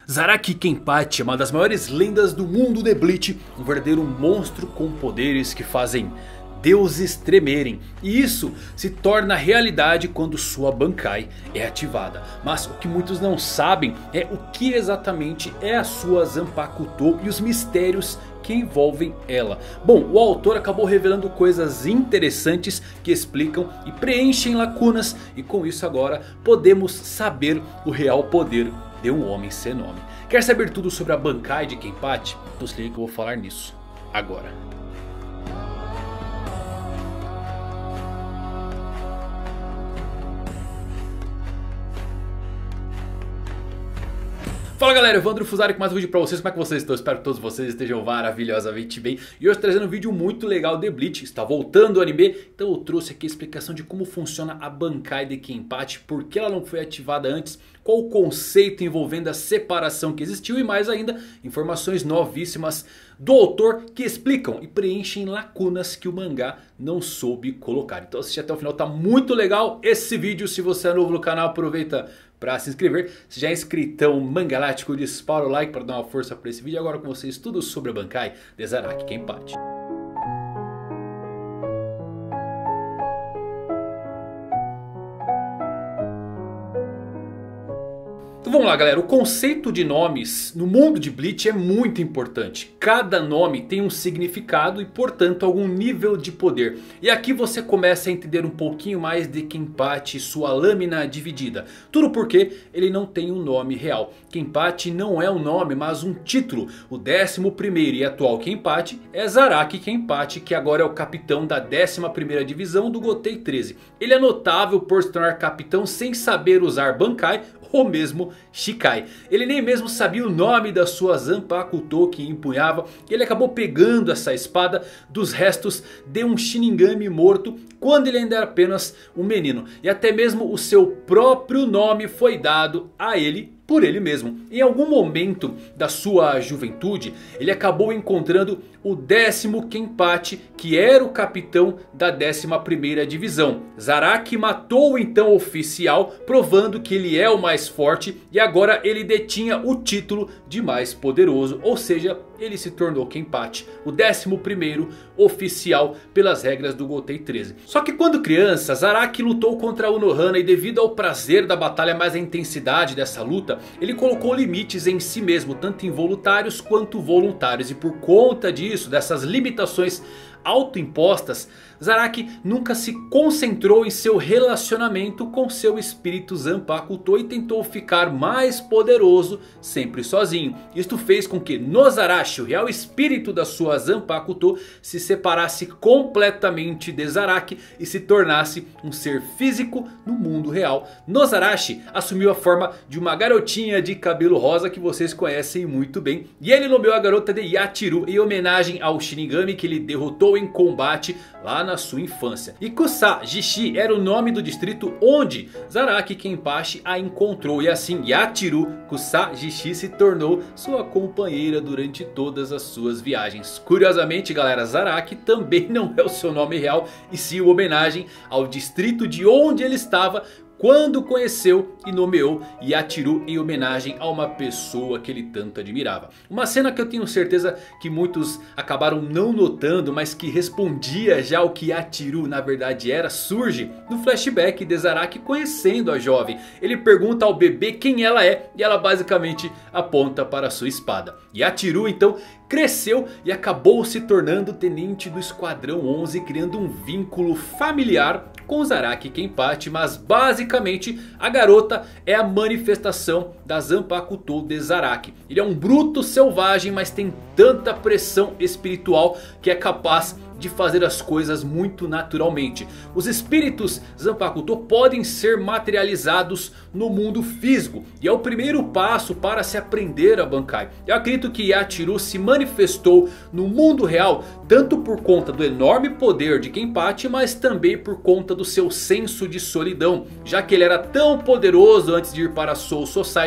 Zaraki Kenpachi é uma das maiores lendas do mundo de Bleach. Um verdadeiro monstro com poderes que fazem deuses tremerem. E isso se torna realidade quando sua Bankai é ativada. Mas o que muitos não sabem é o que exatamente é a sua Zanpakuto e os mistérios que envolvem ela. Bom, o autor acabou revelando coisas interessantes que explicam e preenchem lacunas. E com isso agora podemos saber o real poder de um homem sem nome. Quer saber tudo sobre a Bankai de Kenpachi? Então se liga que eu vou falar nisso agora. Fala galera, Evandro Fusari com mais um vídeo pra vocês. Como é que vocês estão? Espero que todos vocês estejam maravilhosamente bem. E hoje trazendo um vídeo muito legal de Bleach. Está voltando o anime. Então eu trouxe aqui a explicação de como funciona a Bankai de Kenpachi. Por que ela não foi ativada antes. Qual o conceito envolvendo a separação que existiu. E mais ainda, informações novíssimas do autor que explicam e preenchem lacunas que o mangá não soube colocar. Então assiste até o final, tá muito legal esse vídeo. Se você é novo no canal, aproveita para se inscrever. Se já é inscritão mangalático, dispara o like para dar uma força para esse vídeo. Agora com vocês tudo sobre a Bankai de Zaraki Kenpachi. Então vamos lá galera, o conceito de nomes no mundo de Bleach é muito importante. Cada nome tem um significado e portanto algum nível de poder. E aqui você começa a entender um pouquinho mais de Kenpachi e sua lâmina dividida. Tudo porque ele não tem um nome real. Kenpachi não é um nome, mas um título. O 11º e atual Kenpachi é Zaraki Kenpachi, que agora é o capitão da 11ª divisão do Gotei 13. Ele é notável por se tornar capitão sem saber usar Bankai ou mesmo Shikai. Ele nem mesmo sabia o nome da sua Zanpakuto que empunhava. E ele acabou pegando essa espada dos restos de um Shinigami morto quando ele ainda era apenas um menino. E até mesmo o seu próprio nome foi dado a ele por ele mesmo. Em algum momento da sua juventude, ele acabou encontrando o 10º Kenpachi, que era o capitão da 11ª divisão. Zaraki matou o então oficial, provando que ele é o mais forte. E agora ele detinha o título de mais poderoso. Ou seja, ele se tornou Kenpachi, o 11º oficial pelas regras do Gotei 13. Só que quando criança, Zaraki lutou contra Unohana. E devido ao prazer da batalha, mais a intensidade dessa luta, ele colocou limites em si mesmo, tanto involuntários quanto voluntários. E por conta disso, dessas limitações autoimpostas, Zaraki nunca se concentrou em seu relacionamento com seu espírito Zanpakuto e tentou ficar mais poderoso sempre sozinho. Isto fez com que Nozarashi, o real espírito da sua Zanpakuto, se separasse completamente de Zaraki e se tornasse um ser físico no mundo real. Nozarashi assumiu a forma de uma garotinha de cabelo rosa que vocês conhecem muito bem. E ele nomeou a garota de Yachiru em homenagem ao Shinigami que ele derrotou em combate lá na sua infância. E Kusajishi era o nome do distrito onde Zaraki Kenpachi a encontrou. E assim Yachiru Kusajishi se tornou sua companheira durante todas as suas viagens. Curiosamente galera, Zaraki também não é o seu nome real, e sim uma homenagem ao distrito de onde ele estava quando conheceu e nomeou Yachiru em homenagem a uma pessoa que ele tanto admirava. Uma cena que eu tenho certeza que muitos acabaram não notando, mas que respondia já ao que Yachiru na verdade era, surge no flashback de Zaraki conhecendo a jovem. Ele pergunta ao bebê quem ela é e ela basicamente aponta para a sua espada. Yachiru então cresceu e acabou se tornando tenente do Esquadrão 11, criando um vínculo familiar com Zaraki Kenpachi. Mas basicamente a garota é a manifestação da Zanpakuto de Zaraki. Ele é um bruto selvagem, mas tem tanta pressão espiritual que é capaz de fazer as coisas muito naturalmente. Os espíritos Zanpakuto podem ser materializados no mundo físico. E é o primeiro passo para se aprender a Bankai. Eu acredito que Yachiru se manifestou no mundo real tanto por conta do enorme poder de Kenpachi, mas também por conta do seu senso de solidão. Já que ele era tão poderoso antes de ir para a Soul Society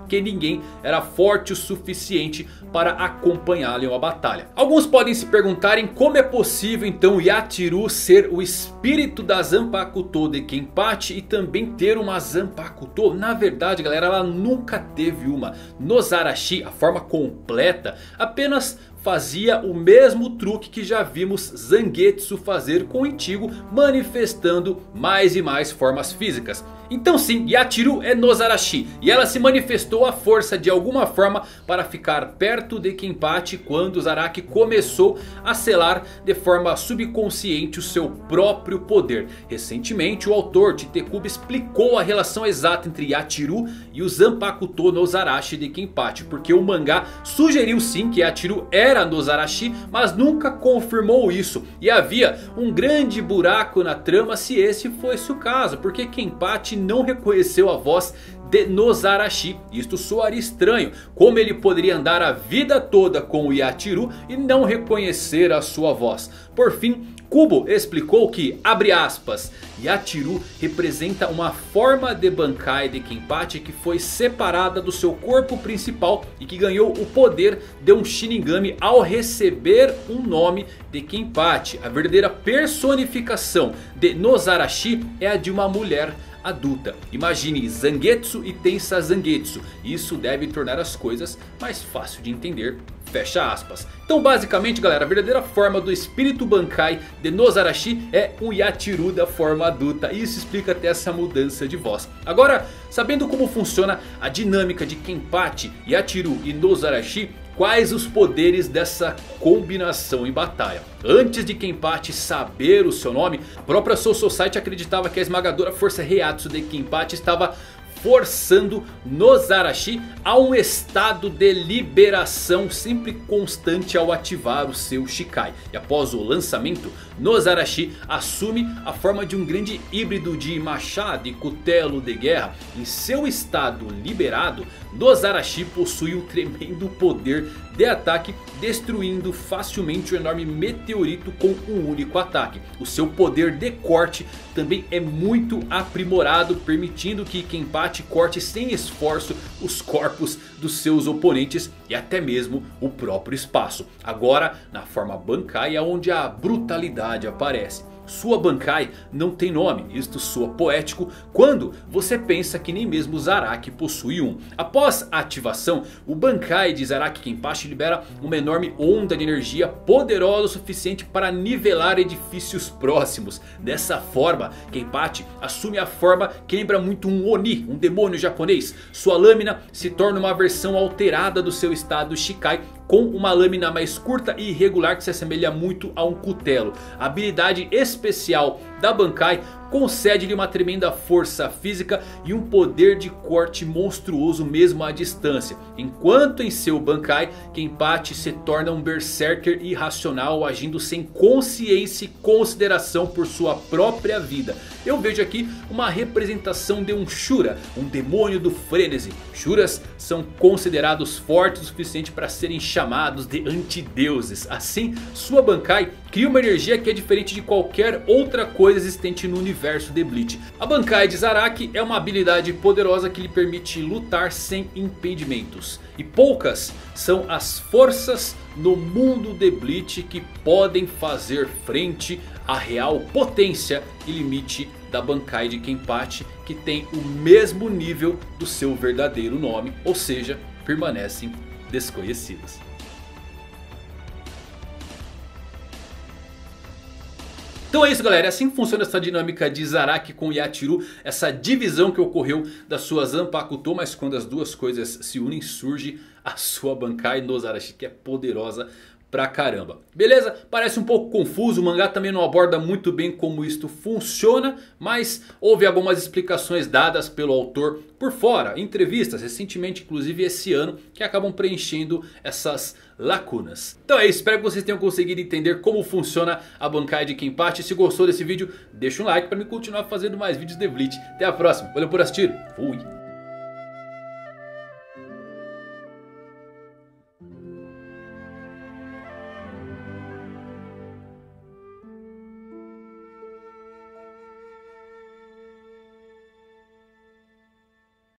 que ninguém era forte o suficiente para acompanhá-lo em uma batalha. Alguns podem se perguntarem como é possível então Yachiru ser o espírito da Zanpakuto de Kenpachi e também ter uma Zanpakuto. Na verdade, galera, ela nunca teve uma. Noz Arashi, a forma completa, apenas fazia o mesmo truque que já vimos Zangetsu fazer com o Ichigo, manifestando mais e mais formas físicas. Então sim, Yachiru é Noz Arashi e ela se manifestou à força de alguma forma para ficar perto de Kenpachi quando Zaraki começou a selar de forma subconsciente o seu próprio poder. Recentemente o autor Tite-Kubo explicou a relação exata entre Yachiru e o Zanpakuto Noz Arashi de Kenpachi, porque o mangá sugeriu sim que Yachiru era Noz Arashi, mas nunca confirmou isso. E havia um grande buraco na trama se esse fosse o caso, porque Kenpachi não reconheceu a voz de Noz Arashi. Isto soaria estranho. Como ele poderia andar a vida toda com o Yachiru e não reconhecer a sua voz? Por fim, Kubo explicou que, abre aspas, Yachiru representa uma forma de Bankai de Kenpachi que foi separada do seu corpo principal e que ganhou o poder de um Shinigami ao receber um nome de Kenpachi. A verdadeira personificação de Noz Arashi é a de uma mulher adulta. Imagine Zangetsu e Tensa Zangetsu. Isso deve tornar as coisas mais fácil de entender. Fecha aspas. Então basicamente, galera, a verdadeira forma do espírito Bankai de Noz Arashi é um Yachiru da forma adulta. Isso explica até essa mudança de voz. Agora, sabendo como funciona a dinâmica de Kenpachi, Yachiru e Noz Arashi, quais os poderes dessa combinação em batalha? Antes de Kenpachi saber o seu nome, a própria Soul Society acreditava que a esmagadora força Reiatsu de Kenpachi estava forçando Noz Arashi a um estado de liberação sempre constante ao ativar o seu Shikai. E após o lançamento, Noz Arashi assume a forma de um grande híbrido de machado e cutelo de guerra. Em seu estado liberado, Noz Arashi possui um tremendo poder de ataque, destruindo facilmente o enorme meteorito com um único ataque. O seu poder de corte também é muito aprimorado, permitindo que Kenpachi corte sem esforço os corpos dos seus oponentes e até mesmo o próprio espaço. Agora, na forma Bankai é onde a brutalidade aparece. Sua Bankai não tem nome, isto soa poético quando você pensa que nem mesmo Zaraki possui um. Após a ativação, o Bankai de Zaraki Kenpachi libera uma enorme onda de energia poderosa o suficiente para nivelar edifícios próximos. Dessa forma, Kenpachi assume a forma que lembra muito um Oni, um demônio japonês. Sua lâmina se torna uma versão alterada do seu estado Shikai, com uma lâmina mais curta e irregular que se assemelha muito a um cutelo. A habilidade especial da Bankai concede-lhe uma tremenda força física e um poder de corte monstruoso mesmo à distância. Enquanto em seu Bankai, Kenpachi se torna um berserker irracional, agindo sem consciência e consideração por sua própria vida. Eu vejo aqui uma representação de um Shura, um demônio do frenesi. Shuras são considerados fortes o suficiente para serem chamados de antideuses. Assim, sua Bankai cria uma energia que é diferente de qualquer outra coisa existente no universo de Bleach. A Bankai de Zaraki é uma habilidade poderosa que lhe permite lutar sem impedimentos. E poucas são as forças no mundo de Bleach que podem fazer frente à real potência e limite da Bankai de Kenpachi, que tem o mesmo nível do seu verdadeiro nome, ou seja, permanecem desconhecidas. Então é isso, galera, é assim que funciona essa dinâmica de Zaraki com Yachiru, essa divisão que ocorreu da sua Zanpakuto, mas quando as duas coisas se unem surge a sua Bankai Noz Arashi, que é poderosa pra caramba. Beleza? Parece um pouco confuso, o mangá também não aborda muito bem como isto funciona, mas houve algumas explicações dadas pelo autor por fora, entrevistas recentemente, inclusive esse ano, que acabam preenchendo essas lacunas. Então é isso, espero que vocês tenham conseguido entender como funciona a Bankai de Kenpachi. Se gostou desse vídeo, deixa um like para me continuar fazendo mais vídeos de Bleach. Até a próxima, valeu por assistir, fui!